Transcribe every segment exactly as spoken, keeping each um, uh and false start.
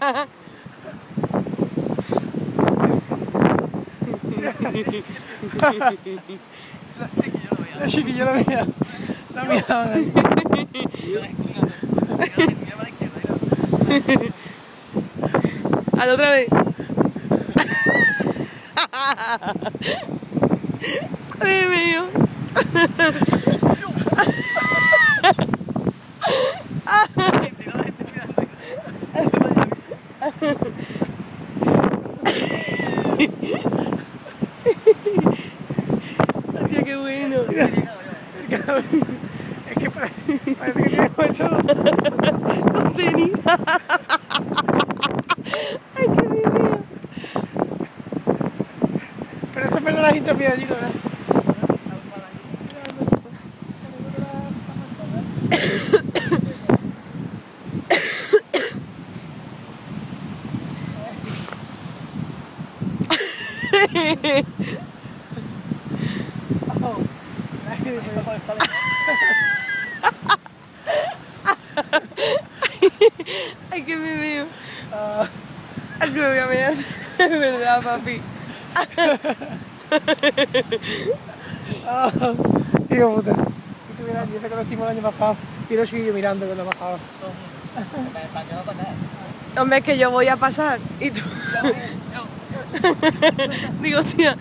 La sé que yo lo veía. La sé que yo lo veía. La miraba ahí. A la otra vez. Ay, mío. Hostia, qué bueno. Es que parece, parece que tiene mucho. Los tenis. Ay, qué mío. Pero esto es personajito mío allí, ¿no? Ay, que me veo. Ay, que me voy a mirar. Es verdad, papi. Hijo puta. Si estuviera allí, ese conocimos el año pasado. Y lo sigo yo mirando cuando bajaba. Hombre, es que yo voy a pasar. Y tú. Digo, tía.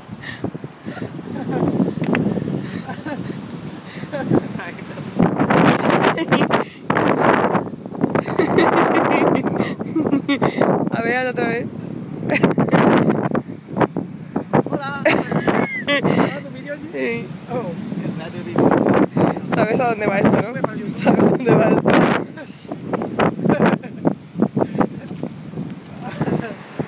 A ver, otra vez. Hola. Sí. Oh. ¿Sabes a dónde va esto, no? ¿Sabes a dónde va esto?